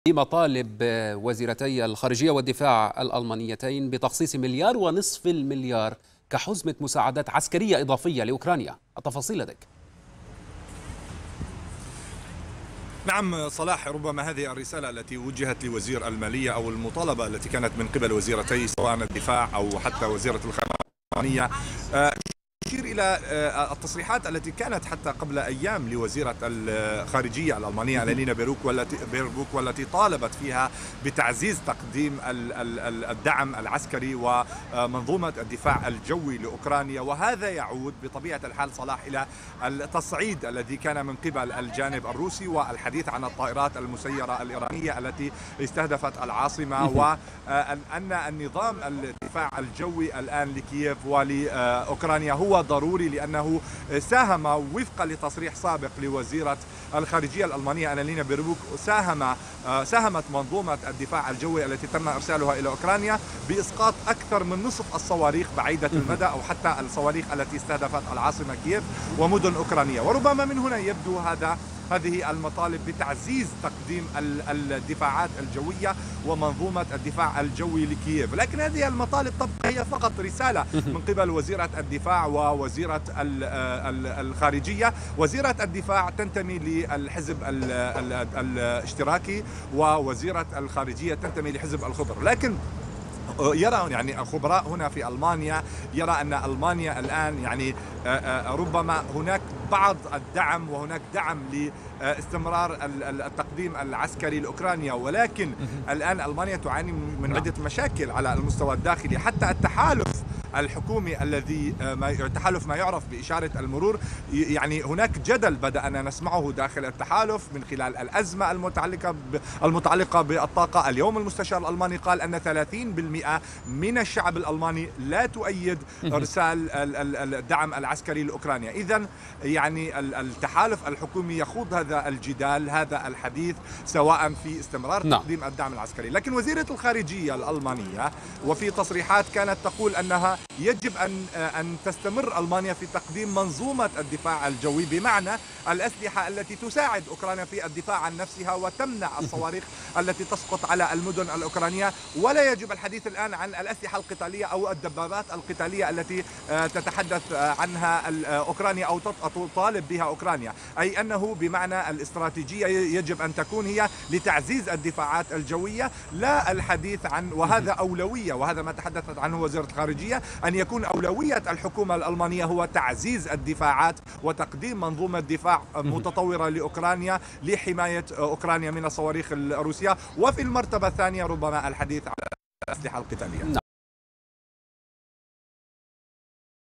مطالب وزيرتي الخارجية والدفاع الألمانيتين بتخصيص 1.5 مليار كحزمة مساعدات عسكرية إضافية لأوكرانيا. التفاصيل لديك. نعم صلاح، ربما هذه الرسالة التي وجهت لوزير المالية أو المطالبة التي كانت من قبل وزيرتي سواء الدفاع أو حتى وزيرة الخارجية تشير إلى التصريحات التي كانت حتى قبل أيام لوزيرة الخارجية الألمانية أنالينا بيربوك والتي طالبت فيها بتعزيز تقديم الدعم العسكري ومنظومة الدفاع الجوي لأوكرانيا. وهذا يعود بطبيعة الحال صلاح إلى التصعيد الذي كان من قبل الجانب الروسي والحديث عن الطائرات المسيرة الإيرانية التي استهدفت العاصمة، وأن النظام الدفاع الجوي الآن لكييف ولأوكرانيا هو ضروري، لأنه ساهم وفقا لتصريح سابق لوزيرة الخارجية الألمانية أنالينا بيربوك ساهمت منظومة الدفاع الجوي التي تم إرسالها إلى أوكرانيا بإسقاط أكثر من نصف الصواريخ بعيدة المدى أو حتى الصواريخ التي استهدفت العاصمة كييف ومدن أوكرانيا. وربما من هنا يبدو هذه المطالب بتعزيز تقديم الدفاعات الجوية ومنظومة الدفاع الجوي لكييف، لكن هذه المطالب تبقى هي فقط رسالة من قبل وزيرة الدفاع ووزيرة الخارجية. وزيرة الدفاع تنتمي للحزب الاشتراكي ووزيرة الخارجية تنتمي لحزب الخضر، لكن يرى الخبراء هنا في ألمانيا يرى أن ألمانيا الآن ربما هناك بعض الدعم وهناك دعم لاستمرار التقديم العسكري لأوكرانيا، ولكن الآن ألمانيا تعاني من عدة مشاكل على المستوى الداخلي. حتى التحالف الحكومي الذي تحالف ما يعرف بإشارة المرور، هناك جدل بدأنا نسمعه داخل التحالف من خلال الأزمة المتعلقة بالطاقة. اليوم المستشار الألماني قال أن 30% من الشعب الألماني لا تؤيد إرسال الدعم العسكري لأوكرانيا. إذن التحالف الحكومي يخوض هذا الجدال، هذا الحديث، سواء في استمرار تقديم الدعم العسكري. لكن وزيرة الخارجية الألمانية وفي تصريحات كانت تقول أنها يجب أن تستمر ألمانيا في تقديم منظومة الدفاع الجوي، بمعنى الأسلحة التي تساعد أوكرانيا في الدفاع عن نفسها وتمنع الصواريخ التي تسقط على المدن الأوكرانية. ولا يجب الحديث الآن عن الأسلحة القتالية أو الدبابات القتالية التي تتحدث عنها أوكرانيا أو تطالب بها أوكرانيا، أي أنه بمعنى الاستراتيجية يجب أن تكون هي لتعزيز الدفاعات الجوية، لا الحديث عن، وهذا أولوية وهذا ما تحدثت عنه وزيرة الخارجية، أن يكون أولوية الحكومة الألمانية هو تعزيز الدفاعات وتقديم منظومة دفاع متطورة لأوكرانيا لحماية أوكرانيا من الصواريخ الروسية، وفي المرتبة الثانية ربما الحديث عن الأسلحة القتالية.